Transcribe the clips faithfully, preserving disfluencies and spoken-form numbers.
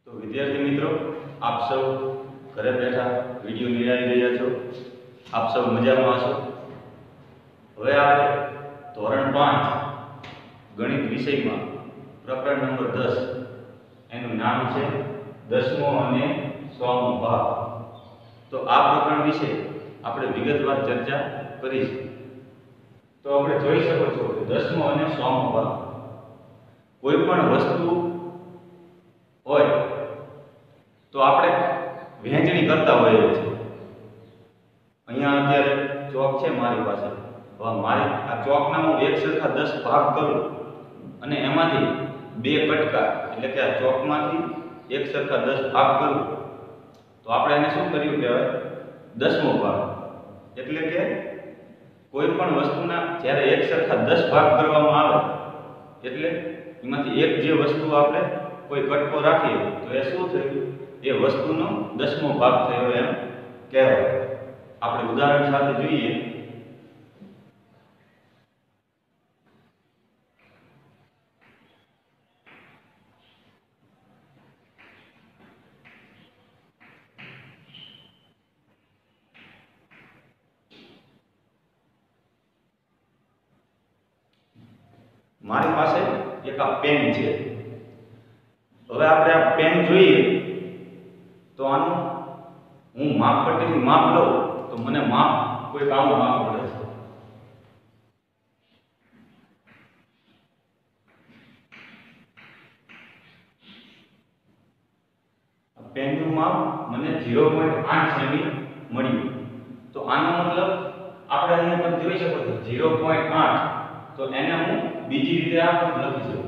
તો વિદ્યાર્થી મિત્રો, આપ સૌ ઘરે બેઠા વિડીયો નિહાળી રહ્યા છો. આપ સૌ મજામાં હશો. હવે આપણે ધોરણ પાંચ ગણિત વિષયમાં પ્રકરણ નંબર દસ, એનું નામ છે દસમો અને સોમો ભાગ. તો આ પ્રકરણ વિશે આપણે વિગતવાર ચર્ચા કરીશું. તો આપણે જોઈ શકો છો કે દસમો અને સોમો ભાગ, કોઈ પણ વસ્તુ હોય તો આપણે વહેંચણી કરતા હોઈએ છીએ. અહીંયા અત્યારે ચોક છે મારી પાસે. હવે મારી આ ચોકના હું એક સરખા દસ ભાગ કરું અને એમાંથી બે કટકા, એટલે કે આ ચોકમાંથી એક સરખા દસ ભાગ કરું, તો આપણે એને શું કર્યું કહેવાય? દસમો ભાગ. એટલે કે કોઈ પણ વસ્તુના જ્યારે એક સરખા દસ ભાગ કરવામાં આવે એટલે એમાંથી એક જે વસ્તુ આપણે કોઈ કટકો રાખીએ તો એ શું થયું? એ વસ્તુનો દસમો ભાગ થયો એમ કહેવાય. આપણે ઉદાહરણ સાથે જોઈએ. મારી પાસે એક આ પેન છે. હવે આપણે આ પેન જોઈએ તો આનું હું માપપટ્ટીથી માપ લઉં તો મને માપ કોઈ આવું માપ મળે છે. પેનનું માપ મને ઝીરો પોઈન્ટ આઠ સેમી મળ્યું. તો આનો મતલબ આપણે અહીંયા તમે જોઈ શકો છો ઝીરો પોઈન્ટ આઠ. તો એને હું બીજી રીતે આ લખી શકું.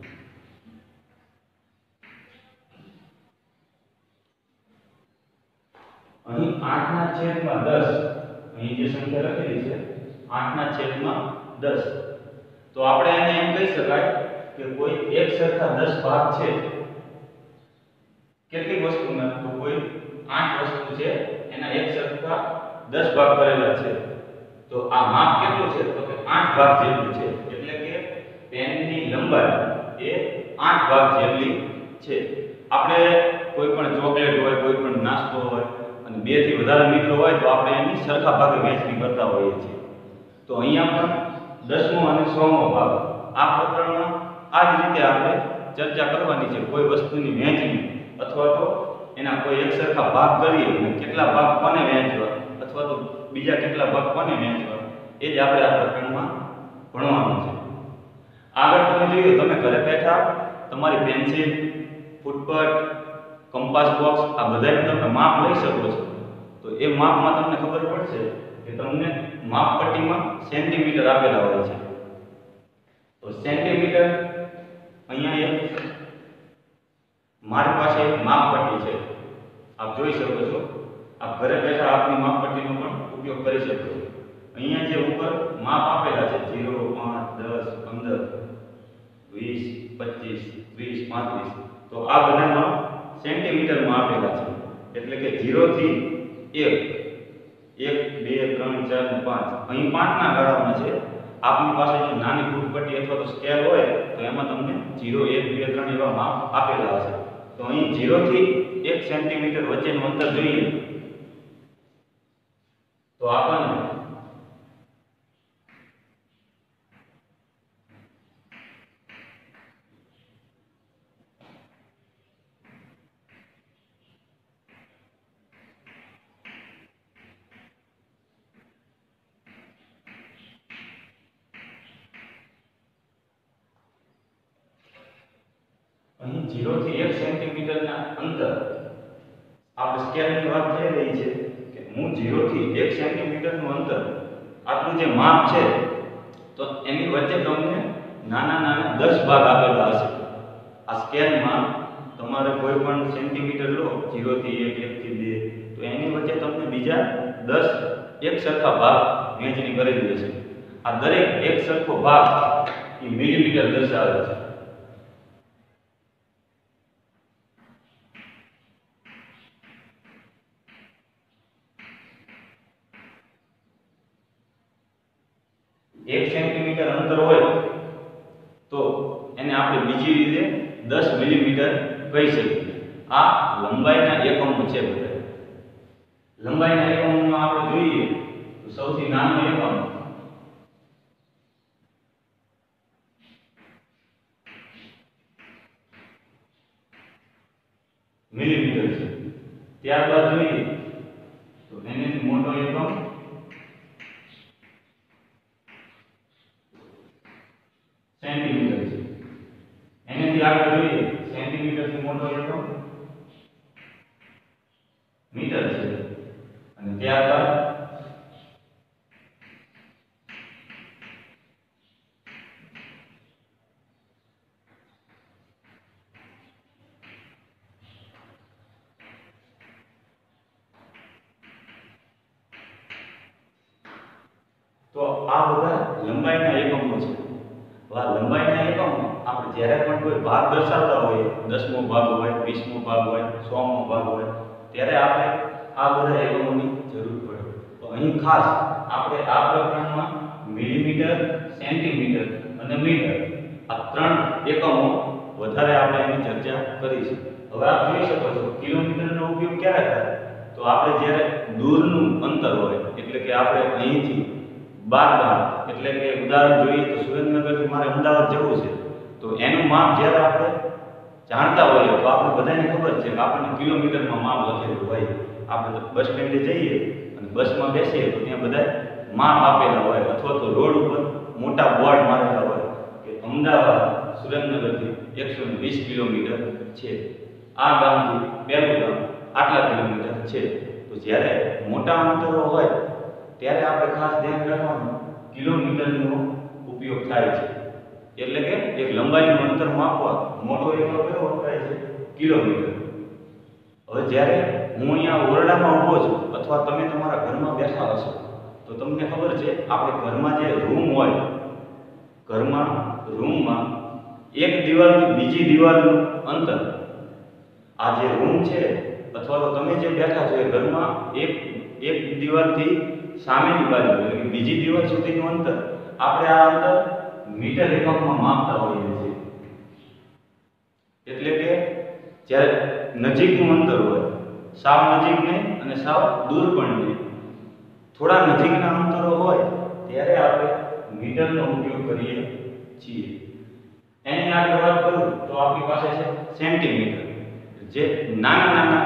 અહીં આઠ ના છેદમાં દસ, અહીં જે સંખ્યા લખેલી છે આઠ ના છેદમાં દસ. તો આપણે એને એમ કહી શકાય કે કોઈ એક સરખા દસ ભાગ છે. કેટલી વસ્તુના? તો કોઈ આઠ વસ્તુ છે, એના એક સરખા દસ ભાગ કરેલા છે. તો આ માપ કેટલું છે? તો કે આઠ ભાગ જેટલું છે. એટલે કે પેનની લંબાઈ એ આઠ ભાગ જેટલી છે. આપણે કોઈ પણ ચોકલેટ હોય, કોઈ પણ નાસ્તો હોય અને બે થી વધારે મિત્રો હોય તો આપણે એની સરખા ભાગે વહેંચણી કરતા હોઈએ છીએ. તો અહીંયા પણ દસમો અને સોમો ભાગ આ પ્રકરણમાં આ જ રીતે આપણે ચર્ચા કરવાની છે. કોઈ વસ્તુની વહેંચણી અથવા તો એના કોઈ એક સરખા ભાગ કરીએ અને કેટલા ભાગ કોને વહેંચવા અથવા તો બીજા કેટલા ભાગ કોને વહેંચવા, એ જ આપણે આ પ્રકરણમાં ભણવાનું છે. આગળ તમે જોયું, તમે ઘરે બેઠા તમારી પેન્સિલ, ફૂટપટ, કંપાસ બોક્સ આ બધાનું તમે માપ લઈ શકો છો. તો એ માપમાં તમને ખબર પડશે કે તમને માપપટ્ટીમાં સેન્ટીમીટર આપેલા હોય છે. તો સેન્ટીમીટર અહીંયા એક મારી પાસે એક માપપટ્ટી છે, આપ જોઈ શકો છો. આપ ઘરે બેઠા આપની માપપટ્ટીનો પણ ઉપયોગ કરી શકો છો. અહીંયા જે ઉપર માપ આપેલા છે ઝીરો, પાંચ, દસ, પંદર, વીસ, પચીસ, વીસ, પાંત્રીસ, તો આ બધામાં સેન્ટીમીટરમાં આપેલા છે. એટલે કે ઝીરો થી એક, એક, બે, ત્રણ, ચાર ને પાંચ, અહીં પાંચના ગાળામાં છે. આપની પાસે જો નાની ફૂટપટ્ટી અથવા તો સ્કેલ હોય તો એમાં તમને ઝીરો, એક, બે, ત્રણ એવા માપ આપેલા હશે. તો અહીં ઝીરો થી એક સેન્ટીમીટર વચ્ચેનું અંતર જોઈએ તો આપણને અહીં ઝીરો થી એક સેન્ટીમીટરના અંતર, આપણે સ્કેલની વાત થઈ રહી છે કે હું ઝીરો થી એક સેન્ટીમીટરનું અંતર આટલું જે માપ છે તો એની વચ્ચે તમને નાના નાના દસ ભાગ આપેલા હશે. આ સ્કેલમાં તમારે કોઈ પણ સેન્ટીમીટર લો, ઝીરો થી એક, એક થી બે, તો એની વચ્ચે તમને બીજા દસ એક સરખા ભાગ વહેંચણી કરેલી હશે. આ દરેક એક સરખો ભાગ એ મિલીમીટર દર્શાવે છે. એક સેન્ટીમીટર અંતર હોય તો એને આપણે બીજી રીતે દસ મિલીમીટર કહી શકીએ. આ લંબાઈના એકમો છે બધા. લંબાઈના એકમોમાં આપણે જોઈએ તો સૌથી નાનો એકમ મિલીમીટર છે. ત્યારબાદ જોઈએ તો એનાથી મોટો એકમ સેન્ટીમીટર છે. એનાથી આગળ જોઈએ સેન્ટીમીટર થી મોટો એકમ મીટર છે. અને ત્યારબાદ તો આ બધા લંબાઈના એકમો છે. આ લંબાઈના એકમો આપણે જ્યારે પણ કોઈ ભાગ દર્શાવતા હોઈએ, દસમો ભાગ હોય, વીસમો ભાગ હોય, સોમો ભાગ હોય, ત્યારે આપણે આ બધા એકમોની જરૂર પડે. તો અહીં ખાસ આપણે આ પ્રકરણમાં મિલીમીટર, સેન્ટીમીટર અને મીટર આ ત્રણ એકમો વધારે આપણે એની ચર્ચા કરીશું. હવે આપ જોઈ શકો છો કિલોમીટરનો ઉપયોગ ક્યારે થાય? તો આપણે જ્યારે દૂરનું અંતર હોય, એટલે કે આપણે અહીંથી બાર ગામ, એટલે કે ઉદાહરણ જોઈએ તો સુરેન્દ્રનગરથી મારે અમદાવાદ જવું છે, તો એનું માપ જ્યારે આપણે જાણતા હોઈએ તો આપણે બધાને ખબર છે કે આપણને કિલોમીટરમાં માપ લખેલું હોય. આપણે બસ સ્ટેન્ડે જઈએ અને બસમાં બેસીએ તો ત્યાં બધા માપ આપેલા હોય, અથવા તો રોડ ઉપર મોટા બોર્ડ મારેલા હોય કે અમદાવાદ સુરેન્દ્રનગરથી એકસો વીસ કિલોમીટર છે, આ ગામથી પહેલું ગામ આટલા કિલોમીટર છે. તો જ્યારે મોટા અંતરો હોય ત્યારે આપણે ખાસ ધ્યાન રાખવાનું કિલોમીટરનો ઉપયોગ થાય છે. એટલે કે એક લંબાઈનું અંતર માપવા મોટો એકમ કયો વપરાય છે? કિલોમીટર. હવે જ્યારે હું અહીંયા ઓરડામાં ઊભો છું અથવા તમે તમારા ઘરમાં બેઠા હશો તો તમને ખબર છે આપણે ઘરમાં જે રૂમ હોય, ઘરમાં રૂમમાં એક દિવાલથી બીજી દિવાલનું અંતર, આ જે રૂમ છે અથવા તો તમે જે બેઠા છો એ ઘરમાં એક એક દિવાલથી સામેની બાજુ એટલે કે બીજી દિવાલ સુધીનું અંતર આપણે આ અંતર મીટર એકમમાં માપતા હોઈએ છીએ. એટલે કે જ્યારે નજીકનું અંતર હોય, સાવ નજીક નહીં અને સાવ દૂર પણ નહીં, થોડા નજીકના અંતરો હોય ત્યારે આપણે મીટરનો ઉપયોગ કરીએ છીએ. એની આગળ વાત કરું તો આપણી પાસે છે સેન્ટીમીટર, જે નાના નાના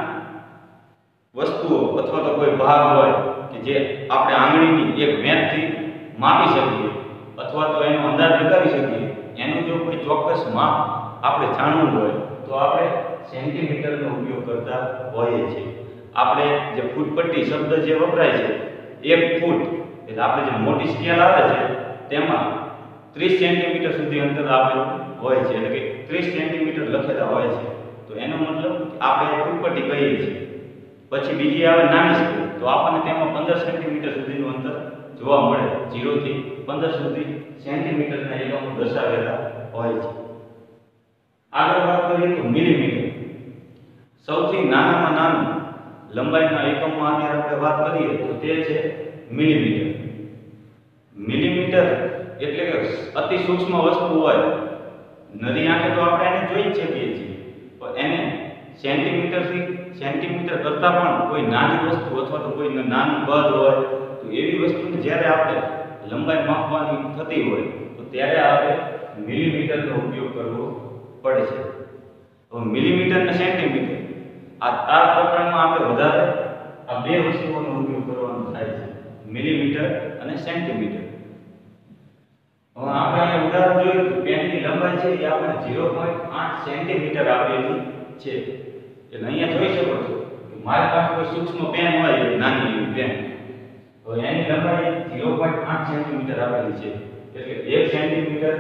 વસ્તુઓ અથવા તો કોઈ ભાગ હોય કે જે આપણે આંગળીની એક વેંતથી માપી શકીએ અથવા તો એનો અંદાજ લગાવી શકીએ, એનું જો કોઈ ચોક્કસ માપ આપણે જાણવું હોય તો આપણે સેન્ટીમીટરનો ઉપયોગ કરતા હોઈએ છીએ. આપણે જે ફૂટપટ્ટી શબ્દ જે વપરાય છે, એક ફૂટ એટલે આપણે જે મોટી સ્કેલ આવે છે તેમાં ત્રીસ સેન્ટીમીટર સુધી અંતર આપેલું હોય છે, એટલે કે ત્રીસ સેન્ટીમીટર લખેલા હોય છે. તો એનો મતલબ આપણે ફૂટપટ્ટી કહીએ છીએ. પછી બીજી આવે નાની સ્કેલ, તો આપણને તેમાં પંદર સેન્ટીમીટર સુધીનું અંતર જોવા મળે. ઝીરો થી પંદર સુધી સેન્ટીમીટરના એકમો દર્શાવેલા હોય છે. આગળ વાત કરીએ તો મિલીમીટર, સૌથી નાનામાં નાનું લંબાઈના એકમમાં અત્યારે આપણે વાત કરીએ તો તે છે મિલીમીટર. મિલીમીટર એટલે કે અતિ સૂક્ષ્મ વસ્તુ હોય, નરી આંખે તો આપણે એને જોઈ જ શકીએ છીએ, પણ એને સેન્ટીમીટરથી સેન્ટીમીટર કરતાં પણ કોઈ નાની વસ્તુ અથવા તો કોઈ નાનું કદ હોય તો એવી વસ્તુને જ્યારે આપણે લંબાઈ માપવાની થતી હોય તો ત્યારે આપણે મિલીમીટરનો ઉપયોગ કરવો પડે છે. હવે મિલીમીટર અને સેન્ટીમીટર આ આ પ્રકરણમાં આપણે વધારે આ બે વસ્તુઓનો ઉપયોગ કરવાનો થાય છે, મિલીમીટર અને સેન્ટીમીટર. હવે આપણે અહીંયા ઉદાહરણ જોયું તો પેનની લંબાઈ છે એ આપણે ઝીરો પોઈન્ટ આઠ સેન્ટીમીટર આપેલી છે. એટલે અહીંયા જોઈ શકો છો કે મારી પાસે કોઈ સૂક્ષ્મ પેન હોય, નાની એવી પેન, તો એની લંબાઈ ઝીરો પોઈન્ટ આઠ સેન્ટીમીટર આપેલી છે, એટલે એક સેન્ટીમીટર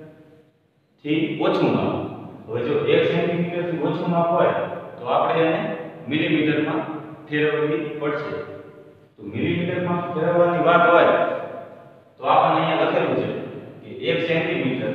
થી ઓછું માપ. હવે જો એક સેન્ટીમીટર થી ઓછું માપ હોય તો આપણે એને મિલીમીટરમાં ફેરવવી પડશે. તો મિલીમીટરમાં ફેરવવાની વાત હોય તો આપણને અહીંયા લખેલું છે કે એક સેન્ટીમીટર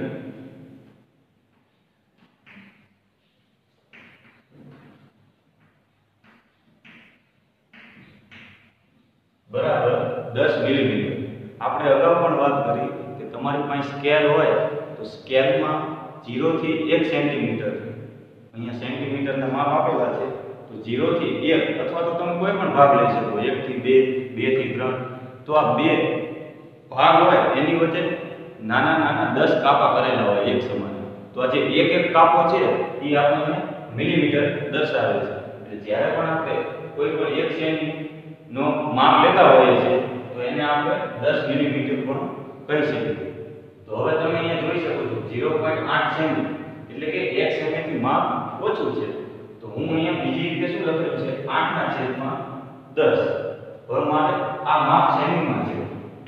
બરાબર દસ મિલીમીટર. આપણે અગાઉ પણ વાત કરી કે તમારી પાસે સ્કેલ હોય તો સ્કેલમાં ઝીરો થી એક સેન્ટીમીટર અહીંયા સેન્ટીમીટરના માપ આપેલા છે, તો ઝીરો થી એક અથવા તો તમે કોઈ પણ ભાગ લઈ શકો, એક થી બે, બે થી ત્રણ. તો આ બે ભાગ હોય એની વચ્ચે નાના નાના દસ કાપા કરેલા હોય એક સમાન. તો આ જે એક એક કાપો છે એ આપણને મિલીમીટર દર્શાવે છે. એટલે જ્યારે પણ આપણે કોઈ પણ એક સેમી નો માપ લેતા હોઈએ છીએ તો એને આપણે દસ મિલીમીટર પણ કહી શકીએ. તો હવે તમે અહીંયા જોઈ શકો છો ઝીરો પોઈન્ટ આઠ સેમી એટલે કે એક સેમીથી માપ ઓછું છે. તો હું અહીંયા બીજી રીતે શું લખેલું છે, આઠ ના છેદમાં દસ. હવે મારે આ માપ સેમીમાં છે.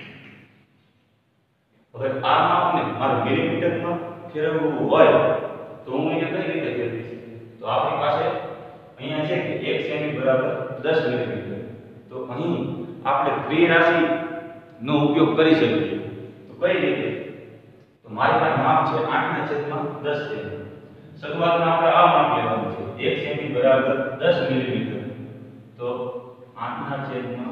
હવે આ માપને મારે મિલીમીટરમાં ફેરવવું હોય તો હું અહીંયા કઈ રીતે ફેરવીશ? તો આપણી પાસે અહીંયા છે કે એક સેમી બરાબર દસ મિલીમીટર. તો અહીં આપણે ત્રિરાશિ નો ઉપયોગ કરી શકીએ. તો કઈ રીતે? તો મારી પાસે માપ છે આઠ ના છેદમાં દસ સેમી. શરૂઆતમાં આપણે આ માપ લેવાનું છે, એક સેમી બરાબર દસ મિલીમીટર. તો આઠ ના છેદમાં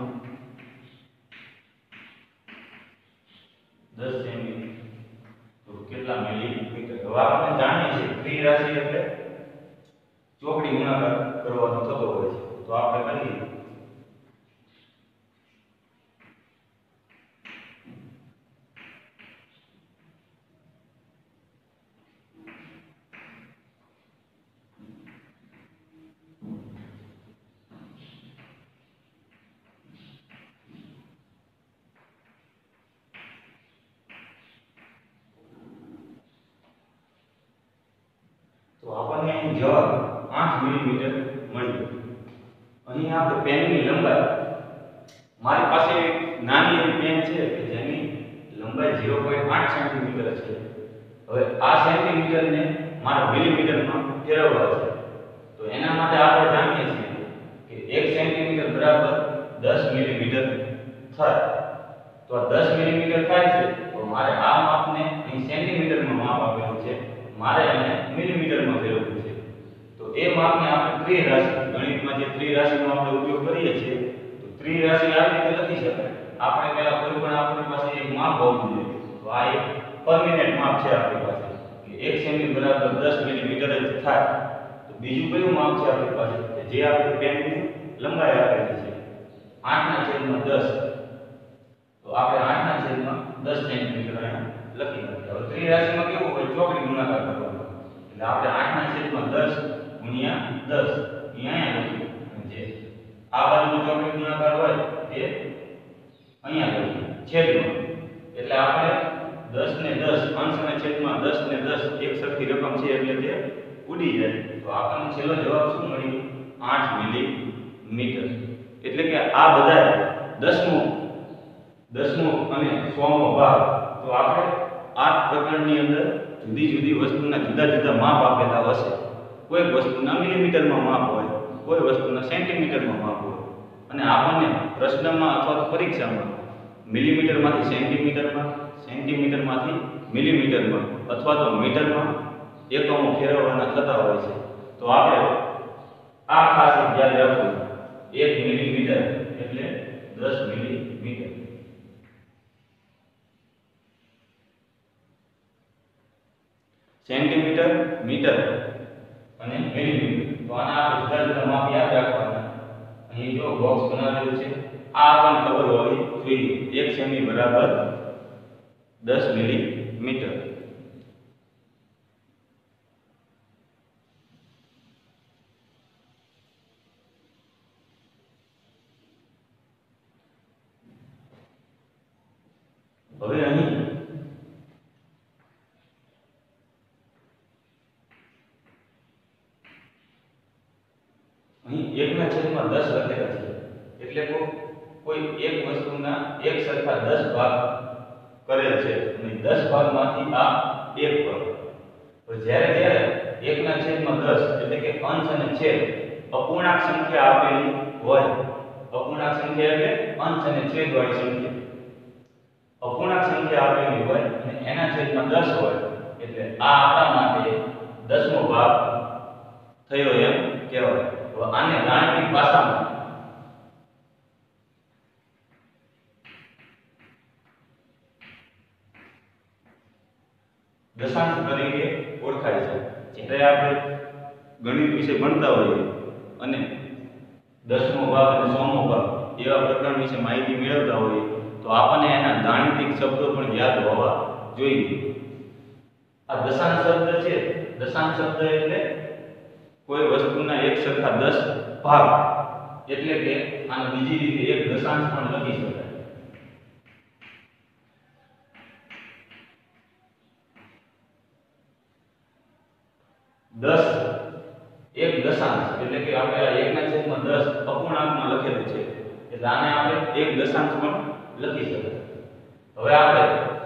દસ સેમી તો કેટલા મિલીમીટર? હવે આપણે જાણીએ છીએ ત્રિરાશિ એટલે ચોકડી ગુણાકાર કરવાનો થતો હોય છે. તો આપણે કરીએ. તો આપણને અહીં જવાબ આઠ મિલીમીટર મળ્યો. અહીં આપણે પેનની લંબાઈ, મારી પાસે એક નાની એવી પેન છે કે જેની લંબાઈ ઝીરો પોઈન્ટ આઠ સેન્ટીમીટર છે. હવે આ સેન્ટીમીટરને મારે મિલીમીટરમાં ફેરવવા છે. તો એના માટે આપણે જાણીએ છીએ કે એક સેન્ટીમીટર બરાબર દસ મિલીમીટર થાય. તો આ દસ મિલીમીટર થાય છે તો મારે આ માપને અહીં સેન્ટીમીટરમાં માપ આપેલું છે, મારે એને મિલીમીટરમાં ફેરવવું છે. તો એ માપને આપણે ત્રિરાશિ, ગણિતમાં જે ત્રિરાશિનો આપણે ઉપયોગ કરીએ છીએ, તો ત્રિરાશિ આ રીતે લખી શકાય. આપણે પહેલા કોઈ પણ આપણી પાસે એક માપ હોવું જોઈએ. તો આ એક પરમિનેન્ટ માપ છે આપણી પાસે કે એક સેમી બરાબર દસ મિલીમીટર જ થાય. તો બીજું કયું માપ છે આપણી પાસે કે જે આપણી પેનની લંબાઈ આપેલી છે આઠ ના છેદમાં દસ. તો આપણે આઠ ના છેદમાં દસ સેન્ટીમીટર અહીંયા લખી નાખીએ. હવે ત્રિરાશિમાં કેવું હોય, ચોકડી ગુણાકાર કરવાનો. એટલે આપણે આઠ ના છેદમાં દસ ગુણ્યા દસ અહીંયા લખીએ. જે આ બાજુનો ચોકડી ગુણાકાર હોય તે અહીંયા લખીએ છેદમાં. એટલે આપણે દસ ને દસ અંશ અને છેદમાં દસ ને દસ એક સરખી રકમ છે એટલે તે ઉડી જાય. તો આપણને છેલ્લો જવાબ શું મળ્યો? આઠ મિલીમીટર. એટલે કે આ બધા દસમું દસમું અને સોમો ભાગ. તો આપણે આ પ્રકરણની અંદર જુદી જુદી વસ્તુના જુદા જુદા માપ આપેલા હશે. કોઈ વસ્તુના મિલીમીટરમાં માપ હોય, કોઈ વસ્તુના સેન્ટીમીટરમાં માપ હોય. અને આપણને પ્રશ્નમાં અથવા તો પરીક્ષામાં મિલીમીટરમાંથી સેન્ટીમીટરમાં, સેન્ટીમીટરમાંથી મિલીમીટરમાં અથવા તો મીટરમાં એકમો ફેરવવાના થતા હોય છે. તો આપણે આ ખાસ યાદ રાખવું, એક મિલીમીટર એટલે દસ મિલીમીટર. સેન્ટીમીટર, મીટર અને મિલીમીટર. તો આના આપણે જુદા જુદા માપ યાદ રાખવાના. અહીં જો બોક્સ બનાવેલું છે, આ આપણને ખબર હોવી જોઈએ. એક સેમી બરાબર દસ મિલીમીટર. હવે અહીં અહીં એક ના છેદમાં દસ લખેલા છે. એટલે કોઈ એક વસ્તુના એક સરખા દસ ભાગ કરેલ છે અને દસ ભાગમાંથી આ એક ભાગ. તો જ્યારે જ્યારે એક ના છેદમાં દસ એટલે કે અંશ અને છેદ અપૂર્ણાંક સંખ્યા આપેલી હોય, અપૂર્ણાંક સંખ્યા એટલે અંશ અને છેદ વાળી સંખ્યા, અપૂર્ણાંક સંખ્યા આપેલી હોય અને એના છેદમાં દસ હોય એટલે આ આપણા માટે દસમો ભાગ થયો એમ કહેવાય. તો આને ગાણિતિક ભાષામાં દશાંશ તરીકે ઓળખાય છે. જ્યારે આપણે ગણિત વિશે ભણતા હોઈએ અને દસમો ભાગ અને સોમો ભાગ એવા પ્રકરણ વિશે માહિતી મેળવતા હોઈએ તો આપણને એના ગાણિતિક શબ્દો પણ યાદ હોવા જોઈએ. આ દશાંશ શબ્દ છે, દશાંશ શબ્દ એટલે કોઈ વસ્તુના એક સરખા દસ ભાગ, એટલે કે આને બીજી રીતે એક દશાંશ પણ લખી શકાય. દસ એક દશાંશ એટલે કે આપણે આ એક ના છેદમાં દસ અપૂર્ણાંકમાં લખેલું છે એટલે આને આપણે એક દશાંશ પણ લખી શકાય. હવે આપણે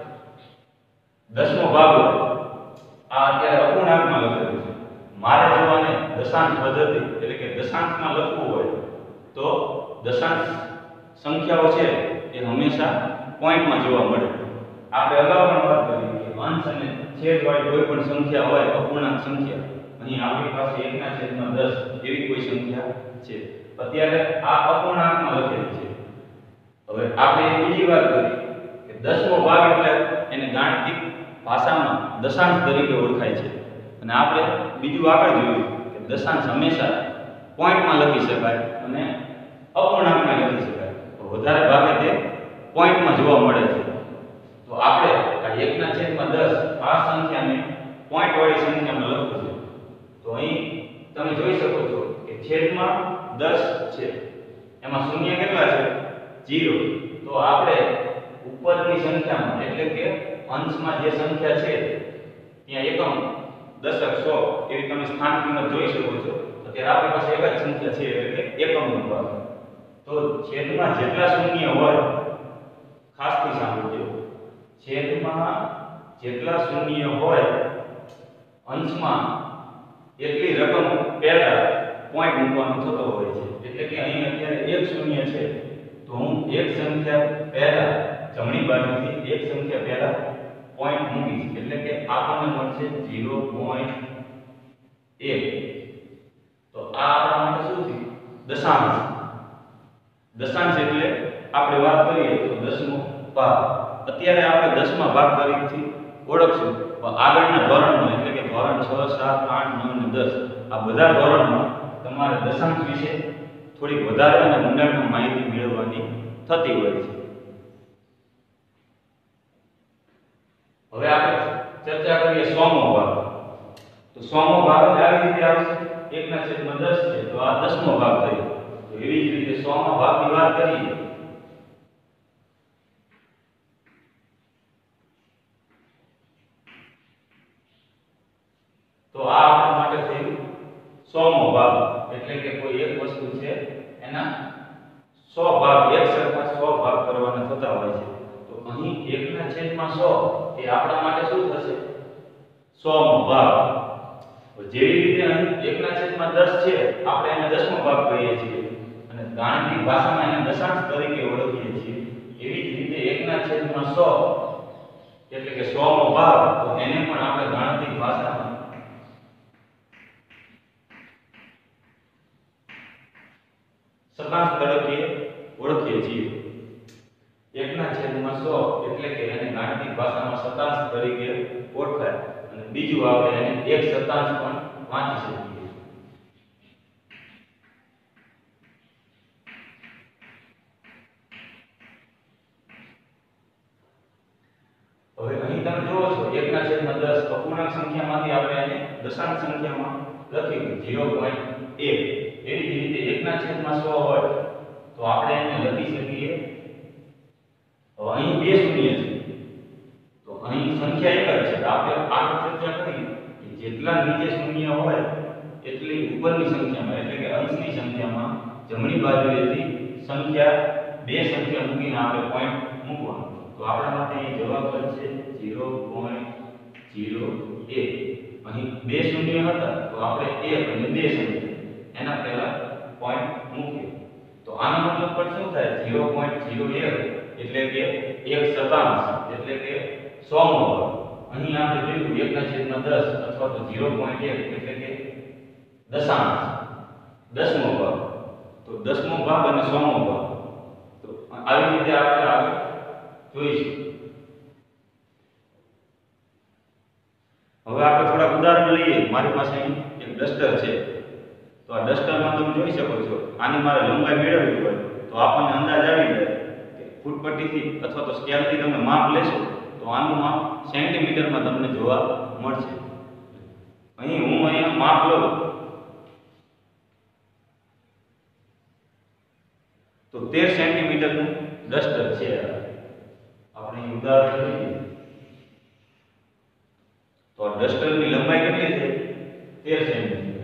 દસમો ભાગ આ અત્યારે અપૂર્ણાંકમાં લખેલું છે. મારે જો આને દશાંશ પદ્ધતિ એટલે કે દશાંશમાં લખવું હોય તો દશાંશ સંખ્યાઓ છે એ હંમેશા પોઈન્ટમાં જોવા મળે. આપણે અગાઉ પણ વાત કરી કે અંશ અને છેદવાળી કોઈ પણ સંખ્યા હોય અપૂર્ણાંક સંખ્યા, અહીં આપણી પાસે એક ના છેદમાં દસ એવી કોઈ સંખ્યા છે, અત્યારે આ અપૂર્ણાંકમાં લખેલી છે. હવે આપણે બીજી વાત કરી કે દસમો ભાગ એટલે એને ગાણિતિક ભાષામાં દશાંશ તરીકે ઓળખાય છે અને આપણે બીજું આગળ જોયું કે દશાંશ હંમેશા પોઈન્ટમાં લખી શકાય અને અપૂર્ણાંકમાં લખી શકાય, તો વધારે ભાગે તે પોઈન્ટમાં જોવા મળે છે. તો આપણે આ એક ના છેદમાં દસ આ સંખ્યાને પોઈન્ટ વાળી સંખ્યામાં લખવું છે. તો અહીં તમે જોઈ શકો છો કે છેદમાં દસ છે, એમાં શૂન્ય કેટલા છે? ઝીરો. તો આપણે ઉપરની સંખ્યામાં એટલે કે અંશમાં જે સંખ્યા છે ત્યાં એકમ, દશક, સો એવી તમે સ્થાન કિંમત જોઈ શકો છો. અત્યારે આપણી પાસે એક જ સંખ્યા છે એટલે કે એકમનો ભાગ. તો છેદમાં જેટલા શૂન્ય હોય, ખાસથી સાંભળજો, છેદમાં જેટલા શૂન્ય હોય અંશમાં એટલી રકમ પહેલા પોઈન્ટ મૂકવાનો થતો હોય છે. એટલે કે અહીં અત્યારે એક શૂન્ય છે તો હું એક સંખ્યા પહેલા જમણી બાજુથી એક સંખ્યા પહેલા પોઈન્ટ મૂકીશ એટલે કે આપણને મળશે ઝીરો પોઈન્ટ એક. તો આ આપણા માટે શું છે? દશાંશ. દશાંશ એટલે આપણે વાત કરીએ તો દસમો ભાગ. અત્યારે આપણે દસમા ભાગ તરીકેથી ઓળખશું, પણ આગળના ધોરણમાં એટલે કે ધોરણ છ, સાત, આઠ, નવ અને દસ આ બધા ધોરણમાં તમારે દશાંશ વિશે થોડી વધારે અને ઊંડાણમાં માહિતી મેળવવાની થતી હોય છે. હવે આપણે ચર્ચા કરીએ સોમો ભાગ. તો સોમો ભાગ આવી રીતે આવશે, એક ના છેદમાં દસ છે તો આ દસમો ભાગ થયો. તો એવી જ રીતે સોમો ભાગની વાત કરીએ તો આ આપણા માટે થયું સોમો ભાગ. એટલે કે કોઈ એક વસ્તુ છે એના સો ભાગ, એક સરખા સો ભાગ કરવાના થતા હોય છે. તો અહીં એક ના છેદમાં સો એ આપણા માટે શું થશે? સોમો ભાગ. તો જેવી રીતે અહીં એક ના છેદમાં દસ છે આપણે એને દસમો ભાગ કહીએ છીએ અને ગાણિતિક ભાષામાં એને દશાંશ તરીકે ઓળખીએ છીએ, એવી જ રીતે એક ના છેદમાં સો એટલે કે સોમો ભાગ, તો એને પણ આપણે ગાણિતિક ભાષામાં શતાંશ તરીકે ઓળખીએ છીએ. એક ના છેદમાં સો એટલે કે એને ગાણિતિક ભાષામાં શતાંશ તરીકે ઓળખાય અને બીજું આપણે એને એક શતાંશ પણ વાંચી શકીએ. હવે અહીં તમે જુઓ છો એક ના છેદમાં દસ અપૂર્ણાંક સંખ્યામાંથી આપણે એને દશાંશ સંખ્યામાં લખ્યું ઝીરો પોઈન્ટ એક. એવી જ રીતે એક ના છેદમાં સો હોય તો આપણે એને લખી શકીએ. હવે અહીં બે શૂન્ય છે તો અહીં સંખ્યા એક જ છે. આપણે આગળ ચર્ચા કરી કે જેટલા નીચે શૂન્ય હોય એટલી ઉપરની સંખ્યામાં એટલે કે અંશની સંખ્યામાં જમણી બાજુએથી સંખ્યા બે સંખ્યા મૂકીને આપણે પોઈન્ટ મૂકવાનો. તો આપણા માટે અહીં જવાબ બનશે ઝીરો પોઈન્ટ ઝીરો એક. અહીં બે શૂન્ય હતા તો આપણે એક અને બે શૂન્ય એના પહેલા પોઈન્ટ મૂક્યો. તો આનો મતલબ પણ શું થાય? ઝીરો પોઈન્ટ ઝીરો એક એટલે કે એક શતાંશ એટલે કે સોમો ભાગ. અહીં આપણે જોયું એક ના છેદમાં દસ અથવા તો ઝીરો પોઈન્ટ એક એટલે કે દશાંશ, દસમો ભાગ. તો દસમો ભાગ અને સોમો ભાગ. તો આવી રીતે આપણે આગળ જોઈશું. હવે આપણે થોડા ઉદાહરણ લઈએ. મારી પાસે અહીં એક ડસ્ટર છે. તો આ ડસ્ટરમાં તમે જોઈ શકો છો, આની મારે લંબાઈ મેળવવી હોય તો આપણને અંદાજ આવી જાય કે ફૂટપટ્ટીથી અથવા તો સ્કેલથી તમે માપ લેશો તો આનું માપ સેન્ટીમીટરમાં તમને જોવા મળશે. અહીં હું અહીંયા માપ લઉં તો તેર સેન્ટીમીટરનું ડસ્ટર છે. આપણે ઉદાહરણ લઈએ તો આ ડસ્ટરની લંબાઈ કેટલી છે? તેર સેન્ટીમીટર.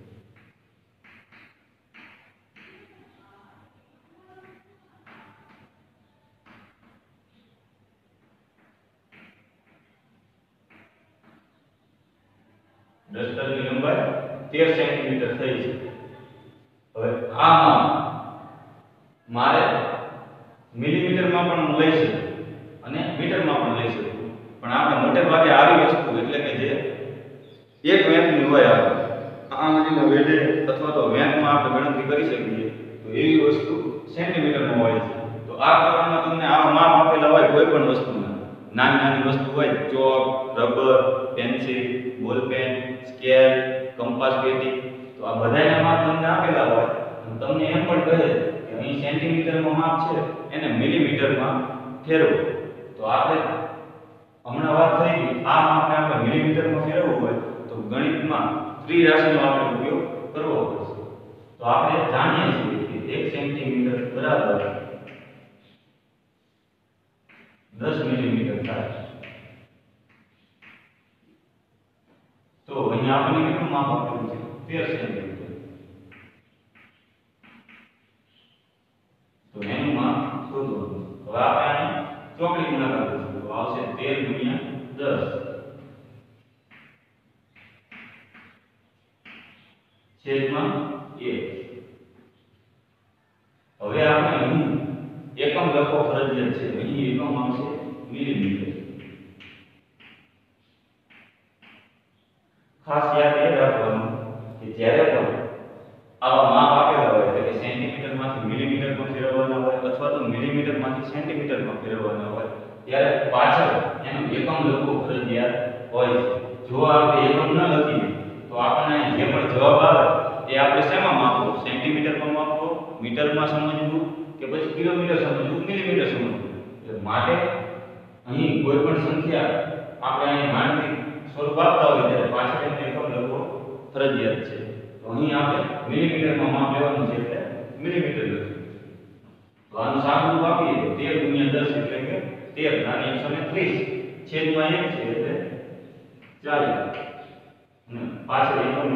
ડસ્ટરની લંબાઈ તેર સેન્ટીમીટર થઈ છે. હવે આ માપ મારે મિલીમીટરમાં પણ લઈ શકું અને મીટરમાં પણ લઈ શકું, પણ આપણે મોટે ભાગે આવી વસ્તુ એટલે કે જે એક વેંતની હોય આપણે આ મજીનો વેઢે અથવા તો વેંતમાં આપણે ગણતરી કરી શકીએ તો એવી વસ્તુ સેન્ટીમીટરમાં હોય છે. તો આ પ્રકારમાં તમને આવા માપ આપેલા હોય કોઈ પણ વસ્તુના, નાની નાની વસ્તુ હોય, chalk, rubber, pencil, ballpen, scale, compass પેટી, તો આ બધાના માપ તમને આપેલા હોય અને તમને એમ પણ કહે કે અહીં સેન્ટીમીટરમાં માપ છે એને મિલીમીટરમાં ફેરવો. તો આપણે હમણાં વાત થઈ ગઈ આ માપને આપણે મિલીમીટરમાં ફેરવવું હોય તો ગણિતમાં ત્રિરાશિનો આપણે ઉપયોગ કરવો પડશે. તો આપણે જાણીએ છીએ કે એક સેન્ટીમીટર બરાબર દસ મિલીમીટર થાય. તો અહીંયા આપણે કેટલું માપ આપેલું છે? તેર સેન્ટીમીટર. તો એનું માપ શોધવાનું. હવે આપણે આને ચોકડી ગુણાકાર કરીશું તો આવશે તેર ગુણ્યા દસ છેદમાં એક. હવે આપણે અહીં એકમ લખવો ફરજિયાત છે. અહીં એકમ આવશે મિલીમીટર. ખાસ યાદ એ રાખવાનું કે જ્યારે પણ આવા માપ આપેલા હોય એટલે કે સેન્ટીમીટરમાંથી મિલીમીટરમાં ફેરવવાના હોય અથવા તો મિલીમીટરમાંથી સેન્ટીમીટરમાં ફેરવવાના હોય ત્યારે પાછળ એનું એકમ લખવું ફરજિયાત હોય છે. જો આપણે એકમ ન લખીએ તો આપણને જે પણ જવાબ આવે એ આપણે શેમાં માપવો? સેન્ટીમીટરમાં માપવો, મીટરમાં સમજવું કે પછી કિલોમીટર સમજવું, મિલીમીટર સમજવું. એટલે માટે અહીં કોઈ પણ સંખ્યા આપણે અહીં ગણતરી સ્વરૂપ આપતા હોય ત્યારે પાછળ એનો એકમ લખવો ફરજિયાત છે. તો અહીં આપણે મિલીમીટરમાં માપ લેવાનું છે એટલે મિલીમીટર લખીએ. તો આનું સાદું આપીએ તો તેર ગુણ્યા દસ એટલે કે તેર નાની એકસો ત્રીસ છેદમાં એક છે એટલે ચાલીસ અને પાછળ એકમ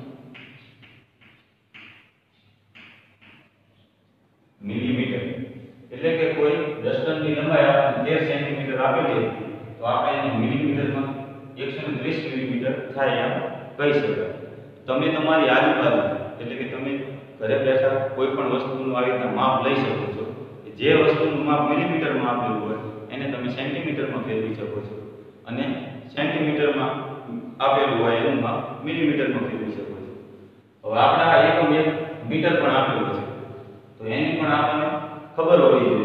મિલીમીટર એટલે કે કોઈ ડસ્ટરની લંબાઈ આપણને તેર સેન્ટીમીટર આપેલી તો આપણે એને મિલીમીટરમાં એકસો ત્રીસ મિલીમીટર થાય એમ કહી શકાય. તમે તમારી આજુબાજુ એટલે કે તમે ઘરે બેઠા કોઈ પણ વસ્તુનું આવી રીતના માપ લઈ શકો છો. જે વસ્તુનું માપ મિલીમીટરમાં આપેલું હોય એને તમે સેન્ટીમીટરમાં ફેરવી શકો છો અને સેન્ટીમીટરમાં આપેલું હોય એનું માપ મિલીમીટરમાં ફેરવી શકો છો. હવે આપણે આ એકમ એક મીટર પણ આપેલું છે તો એની પણ આપણને ખબર હોવી જોઈએ.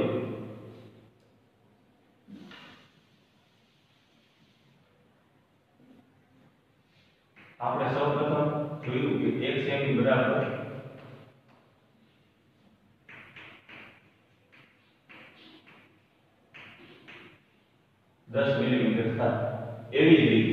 આપણે સૌપ્રથમ જોયું કે એક સેમી બરાબર દસ મિલીમીટર થાય. એવી જ રીતે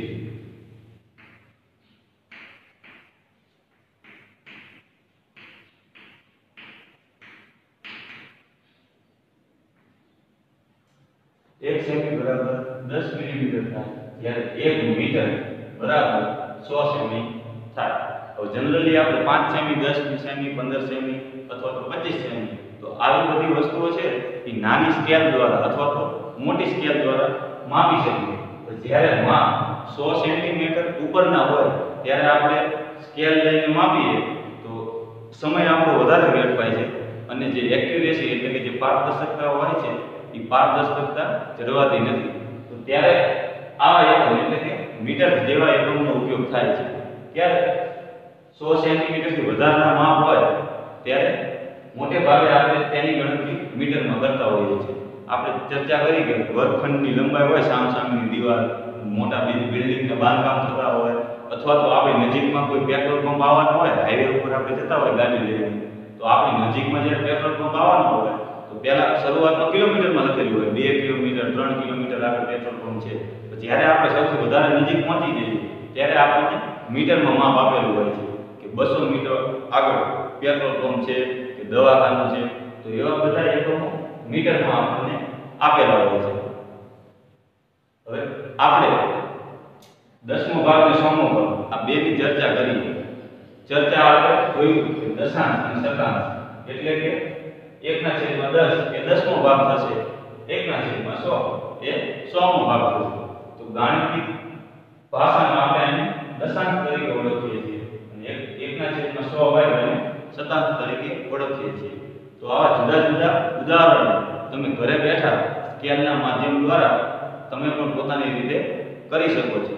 એક સેમી બરાબર દસ મિલીમીટર થાય જ્યારે એક મીટર બરાબર સો સેમી થાય. હવે જનરલી આપણે પાંચ સેમી, દસ સેમી, પંદર સેમી અથવા તો પચીસ સેમી તો આવી બધી વસ્તુઓ છે એ નાની સ્કેલ દ્વારા અથવા તો મોટી સ્કેલ દ્વારા માપી શકીએ. જ્યારે માપ સો સેન્ટીમીટર ઉપરના હોય ત્યારે આપણે સ્કેલ લઈને માપીએ તો સમય આપણો વધારે વેડફાય છે અને જે એક્યુરેસી એટલે કે જે પારદર્શકતા હોય છે એ પારદર્શકતા જળવાતી નથી. તો ત્યારે આવા એકમ એટલે કે મીટર જેવા એકમનો ઉપયોગ થાય છે. ત્યારે સો સેન્ટીમીટરથી વધારેના માપ હોય ત્યારે મોટે ભાગે આપણે તેની ગણતરી મીટરમાં કરતા હોઈએ છીએ. આપણે ચર્ચા કરી કે વર્ગખંડની લંબાઈ હોય સામસામેની દીવાલ, મોટા બિલ્ડિંગના બાંધકામ થતા હોય અથવા તો આપણી નજીકમાં કોઈ પેટ્રોલ પંપ આવવાનો હોય, હાઈવે ઉપર આપણે જતા હોય ગાડી લઈને, તો આપણી નજીકમાં જ્યારે પેટ્રોલ પંપ આવવાનો હોય તો પહેલા શરૂઆતમાં કિલોમીટરમાં લખેલું હોય બે કિલોમીટર ત્રણ કિલોમીટર આગળ પેટ્રોલ પંપ છે. પછી જ્યારે આપણે સૌથી વધારે નજીક પહોંચી જઈએ ત્યારે આપણને મીટરમાં માપ આપેલું હોય છે કે બસો મીટર આગળ પેટ્રોલ પંપ છે કે દવાખાનું છે. તો એવા બધા એકમો મીટરમાં આપણને આપેલા હોય છે. હવે આપણે દસમો ભાગ અને સોમો ભાગ આ બે ની ચર્ચા કરી. ચર્ચા આપણે જોયું કે દશાંશ અને શતાંશ એટલે કે એક ના છેદમાં દસ એ દસમો ભાગ થશે, એક ના છેદમાં સો એ સોમો ભાગ થશે. તો ગાણિતિક ભાષામાં આપણે એને દશાંશ તરીકે ઓળખીએ છીએ અને એક એક ના છેદમાં સો હોય એને શતાંશ તરીકે ઓળખીએ છીએ. તો આવા જુદા જુદા ઉદાહરણો તમે ઘરે બેઠા સ્કેલના માધ્યમ દ્વારા તમે પણ પોતાની રીતે કરી શકો છો.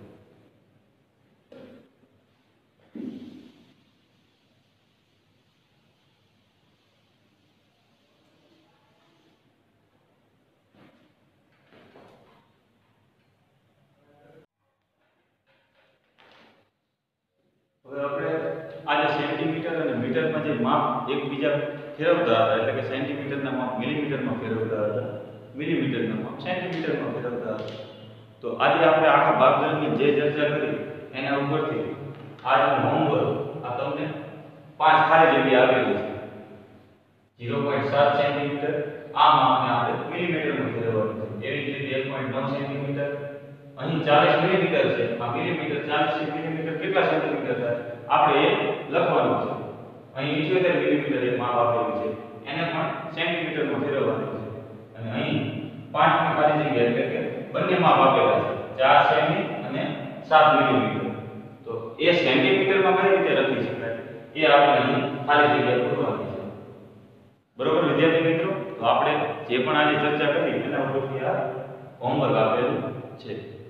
હવે આપણે આજે સેન્ટીમીટર અને મીટરમાં જે માપ એકબીજા ફેરવતા હતા, એટલે કે સેન્ટીમીટરના માપ મિલીમીટરમાં ફેરવતા હતા, મિલીમીટરના માપ સેન્ટીમીટરમાં ફેરવતા હતા. તો આજે આપણે આખા ભાગ દરમિયાન જે ચર્ચા કરી એના ઉપરથી આજનું હોમવર્ક આ તમને પાંચ ખાલી જગ્યા આપેલી છે. ઝીરો પોઈન્ટ સાત સેન્ટીમીટર આ માપને આપણે મિલીમીટરમાં ફેરવવાનું છે. એવી જ રીતે એક પોઈન્ટ નવ સેન્ટીમીટર, અહીં ચાલીસ મિલીમીટર છે, આ મિલીમીટર ચાલીસ મિલીમીટર કેટલા સેન્ટીમીટર થાય આપણે એ લખવાનું છે. અહીં ઇઠ્યોતેર મિલીમીટર એક માપ આપેલું છે, એને પણ સેન્ટીમીટરમાં ફેરવવાનું છે. અને અહીં પાંચ ની ખાલી જગ્યા એટલે કે બંને માપ આપેલા છે, ચાર સેમી અને સાત મિલીમીટર. તો એ સેન્ટીમીટરમાં કઈ રીતે લખી શકાય એ આપણે અહીં ખાલી જગ્યા પૂરવાની છે. બરોબર વિદ્યાર્થી મિત્રો, તો આપણે જે પણ આજે ચર્ચા કરી એના ઉપરથી આ હોમવર્ક આપેલું છે.